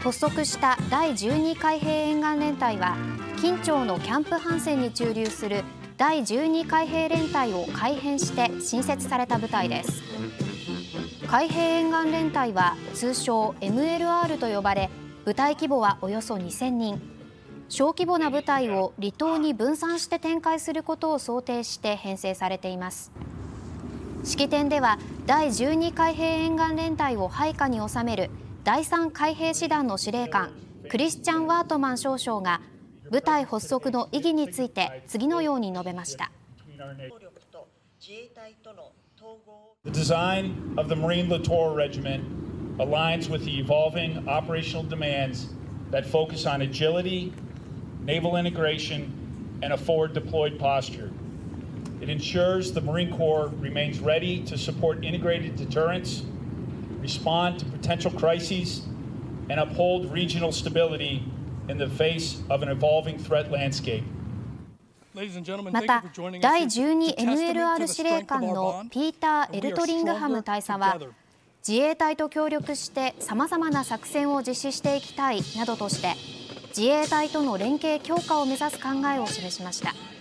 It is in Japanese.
発足した第12海兵沿岸連隊は、金武のキャンプハンセンに駐留する第12海兵連隊を改編して新設された部隊です。海兵沿岸連隊は通称 MLR と呼ばれ、部隊規模はおよそ2000人。小規模な部隊を離島に分散して展開することを想定して編成されています。式典では第12海兵沿岸連隊を配下に収める第3海兵師団の司令官クリスチャン・ワートマン少将が部隊発足の意義について次のように述べました。 The design of the Marine Littoral Regiment aligns with the evolving operational demands that focus on agility, naval integration, and a forward deployed posture. It ensures the Marine Corps remains ready to support integrated deterrence, respond to potential crises, and uphold regional stability in the face of an evolving threat landscape. また、第 12MLR 司令官のピーター・エルトリングハム大佐は、自衛隊と協力してさまざまな作戦を実施していきたいなどとして、自衛隊との連携強化を目指す考えを示しました。